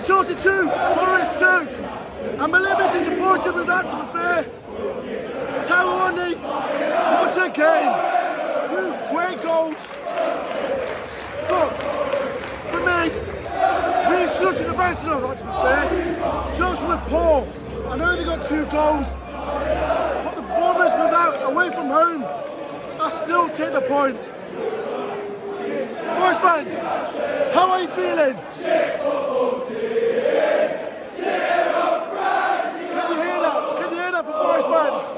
Chelsea 2, Forest 2. I'm a little bit disappointed with that, to be fair. Tarawani, what a game. 2 great goals. But, for me, we should have the bench on that, to be fair. Chelsea were poor. I know they got 2 goals. But the performance without, away from home, I still take the point. Forest fans, how are you feeling? Can you hear that? Can you hear that from Forest fans?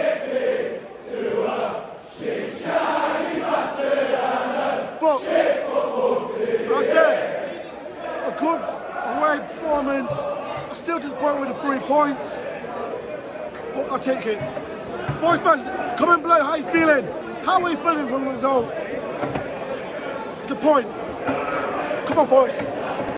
But, like I said, a good away performance. I'm still disappointed with the 3 points. But I'll take it. Forest fans, comment below how you feeling. How are you feeling from the result? The point. Come on, boys.